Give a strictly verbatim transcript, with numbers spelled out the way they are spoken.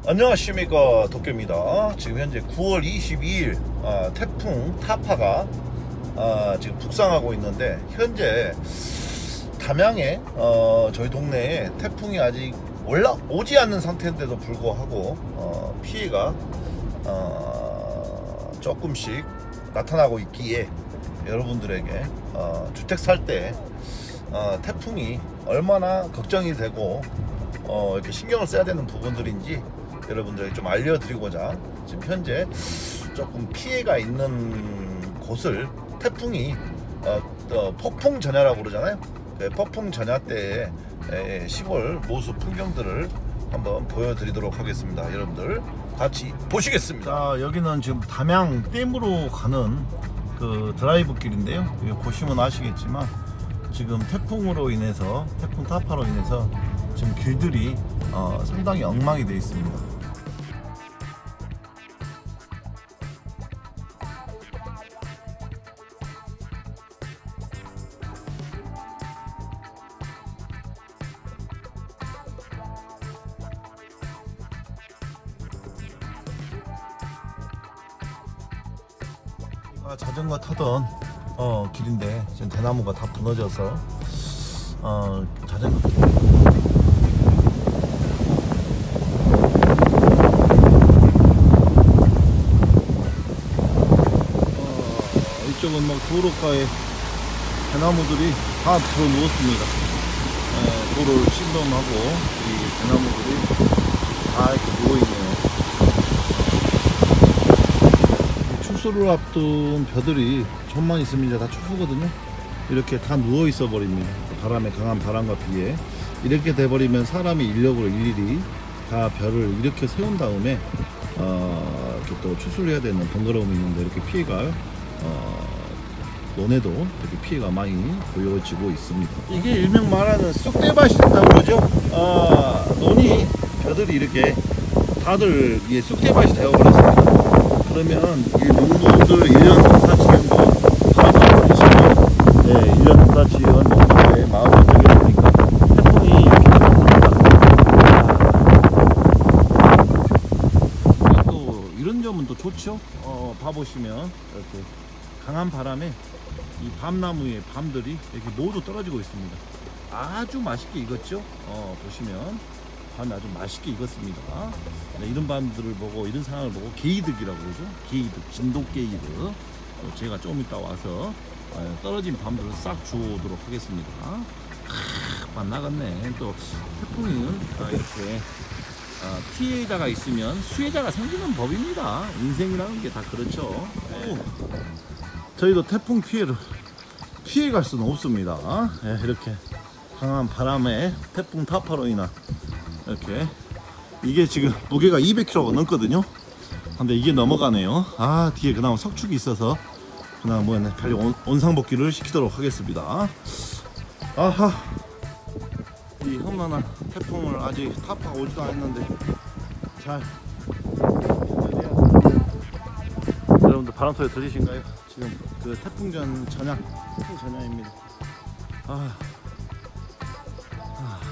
안녕하십니까, 도쿄입니다. 지금 현재 구월 이십이일 아, 태풍 타파가 아, 지금 북상하고 있는데, 현재 담양에 어, 저희 동네에 태풍이 아직 올라오지 않는 상태인데도 불구하고 어, 피해가 어, 조금씩 나타나고 있기에 여러분들에게 어, 주택 살 때 어, 태풍이 얼마나 걱정이 되고 어, 이렇게 신경을 써야 되는 부분들인지 여러분들에게 좀 알려드리고자 지금 현재 조금 피해가 있는 곳을 태풍이 어, 어, 폭풍 전야라고 그러잖아요. 그 폭풍 전야 때의 시골 모습 풍경들을 한번 보여드리도록 하겠습니다. 여러분들 같이 보시겠습니다. 자, 여기는 지금 담양 댐으로 가는 그 드라이브 길인데요. 여기 보시면 아시겠지만 지금 태풍으로 인해서, 태풍 타파로 인해서 지금 길들이 어, 상당히 엉망이 되어 있습니다. 자전거 타던 어, 길인데 지금 대나무가 다 무너져서 어, 자전거 길. 어, 이쪽은 막 도로가에 대나무들이 다 들어 누웠습니다. 어, 도로를 침범하고 이 대나무들이 다 이렇게 누워있네요. 추수를 앞둔 벼들이 좀만 있으면 이제 다 추수거든요. 이렇게 다 누워 있어 버립니다. 바람에, 강한 바람과 비에 이렇게 돼 버리면 사람이 인력으로 일일이 다 벼를 이렇게 세운 다음에 어, 이렇게 또 추수를 해야 되는 번거로움이 있는데, 이렇게 피해가 어, 논에도 이렇게 피해가 많이 보여지고 있습니다. 이게 일명 말하는 쑥대밭이라고 그러죠. 어, 논이 벼들이 이렇게 다들 이게 쑥대밭이 되어 버렸습니다. 그러면 이 농부들 일 년 농사 지은 거 바람을 부딪히면 네, 일 년 농사 지은 농부의 마음을 저게 되니까 태풍이 이렇게 나타납니다. 또 이런 점은 또 좋죠. 어, 봐보시면 이렇게 강한 바람에 이 밤나무의 밤들이 이렇게 모두 떨어지고 있습니다. 아주 맛있게 익었죠. 어, 보시면 밤이 아주 맛있게 익었습니다. 네, 이런 밤들을 보고, 이런 상황을 보고 게이득이라고 그러죠. 게이득, 진돗 게이득. 어, 제가 좀 이따 와서 어, 떨어진 밤들을 싹 주워오도록 하겠습니다. 크, 밤 나갔네. 또 태풍은 어, 이렇게 어, 피해자가 있으면 수혜자가 생기는 법입니다. 인생이라는 게 다 그렇죠. 네. 저희도 태풍 피해를 피해갈 수는 없습니다. 네, 이렇게 강한 바람에 태풍 타파로 인한 이렇게, 이게 지금 무게가 이백 킬로그램가 넘거든요. 근데 이게 넘어가네요. 아, 뒤에 그나마 석축이 있어서 그나마 뭐 빨리 온, 온상복귀를 시키도록 하겠습니다. 아하, 이 험난한 태풍을 아직 타파가 오지도 않았는데 잘, 여러분들 바람 소리 들리신가요? 지금 그 태풍 전 전야, 태풍 전야입니다. 아, 아.